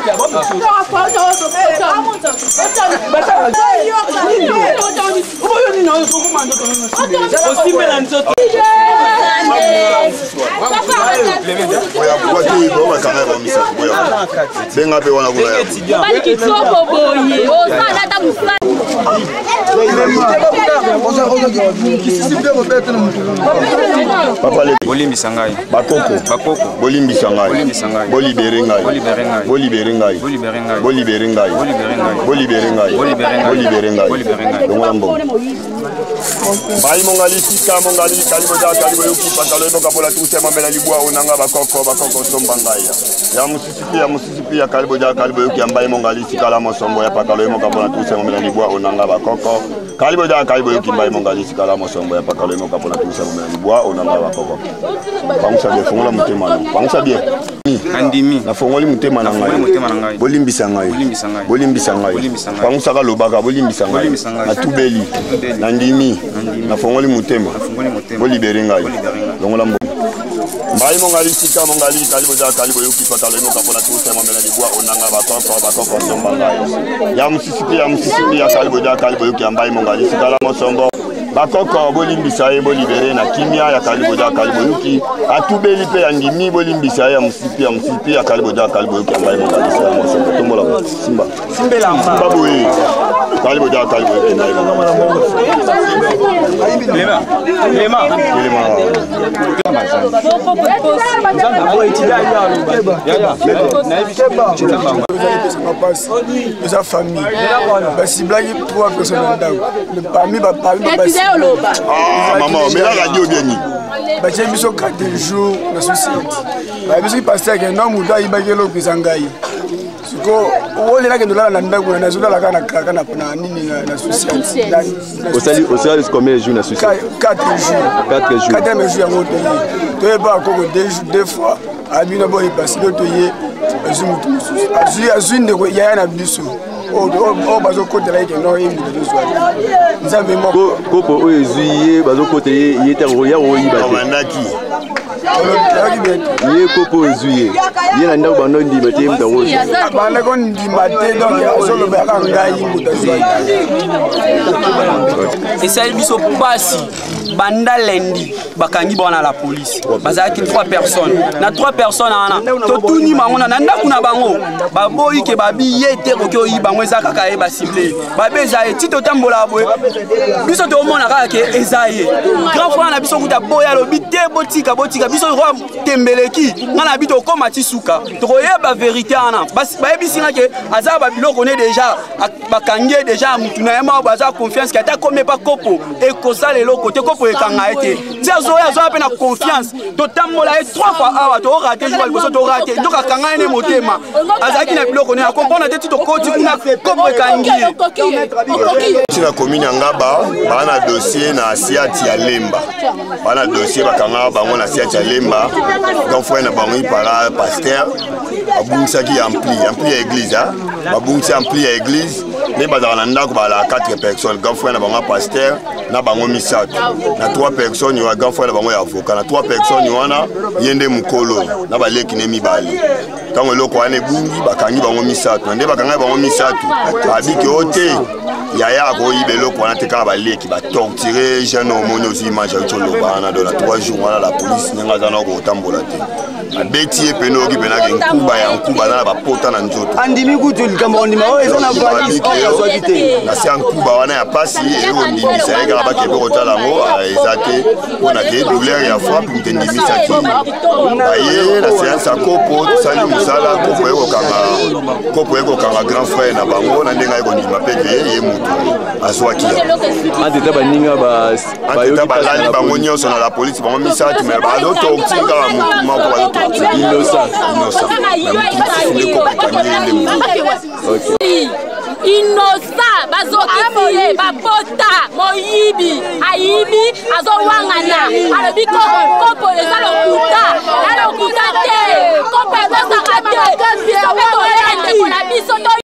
Bolimbi sangai. Bakoko. Bolimbi sangai. Bolibere ngai. Bolibere ngai. Bolibere ngai. Bolibere ngai. Bolibere ngai. Dongolambo. Bai mongali sika mongali kaliboja kalibo yuki pantalo eboka pola tuse mamela libwa onanga bakoko somba ngai. Ya musisipi ya kaliboja kalibo yuki ambai mongali sika la mosombo ya pakalo eboka pola tuse mamela libwa onanga bakoko. Kaliboja kalibo yuki mbai mongali sika la mosombo ya pakalo eboka pola tuse mamela libwa onanga bakoko. Pangsa bien fongola mutema no. Pangsa bien. Andimi. Na fongoli mutema na ngai. Bolimbisa ngai. Pangsa ka lobaka bolimbisa ngai. Na tubeli. Na ndimi. Na fongoli mutema. Bolibere ngai. Longola mbo. Mbai mongali sika mongali kaliboja kalibo yuki patalo ino kapona tuse mamela libwa onanga bakoko somba ngai. Ya musisipi ya kaliboja kalibo yuki ambai mongali sika la mosombo. Bakoko bolimbisa ye bolibere na kimia ya kaliboja kalibo yuki atubeli pe andimi bolimbisa ya musipi ya kaliboja kalibo yuki ambaye mongali sika la mosombo. Tombola simba. Simbela babuwe. Kaliboja kalibo yuki ambaye Sa famille. Si blague pour personne parmi maman, mais la radio bien. J'ai mis 4 jours la société. Je suis passé avec un homme qui a été Zangaï. Au salaire, combien de jours la société? 4 jours. 4 jours. 4 jours. Tu es pas encore 2 fois. Abino boy parce que tu es azune de yana biso o bazo côté là que non il de soir nzambe moko kopo o ezuye bazo côté yete roya o yiba mandaki ye kopo ezuye ye na ndako bando ndima te mta wo bana ko ndima te donc azolo ba ngai muta et ça biso pasi banda lendi bakangi bona la police bazaki 3 personnes na 3 personnes ana to tuni mangona na ndaku na bango baboyi ke babi yete ko yi bango ezaka ka e ba ciblé babeza e tito tambola boye biso to mona ka ke ezaye grand frère na biso kuta boya lo bité botika biso roi tembeleki ngana bito koma tisuka to yeba vérité ana basi ba bisinga ke azaba biloko ne déjà bakangi déjà mutuna yema baza confiance ke ata comme pas kopo e kosala le côté kopo e kanga ete Zoya na confiance to tambola e 3 fois awa to raté jouer le to raté donc akanga ene motema azaki na biloko ne akompona te to koti kuna kopo kangi ci la commune ngaba bana dossier na siati ya Lemba bana dossier bakanga bango na siati ya Lemba quand frère na bango para pasteur abungisaki ampli ya église babungisi ampli ya église ne bazana ndako bala 4 personnes quand frère na bango pasteur na bango misato na 3 personnes yo grand frère bango ya avocat na 3 personnes wana yende mukolo na baleki ne mibali tango eloko wana ebungi bakangi bango misato na nde bakanga bango misato abiki ote yaya ko yibeloko wana te kala baleki ba torturer jeune homme aussi image ya choloba na dans 3 jours wana la police nenga zana ko tambola te abeti epeno ki penaki nkuba na ba pota na nzoto andimi kutu likambo ndima o ezana valise o kaswakite na si nkuba wana ya pasi eo ndimisa eka ba kebe kotala ngo ezate pona ke douleur ya frappe ndimisa ki baye la séance à kopo sali musala kopo eko kanga grand frère na bango na ndenga eko ndima peke ye mutu aswaki anteta baninga ba lali bango nyonso na la police bango misatu mais ba do tortika mutu moko ba do innocent innocent bazokisiye bapota moyibi ayibi azowangana alobi kopo eza lokuta te kopo ezosaka te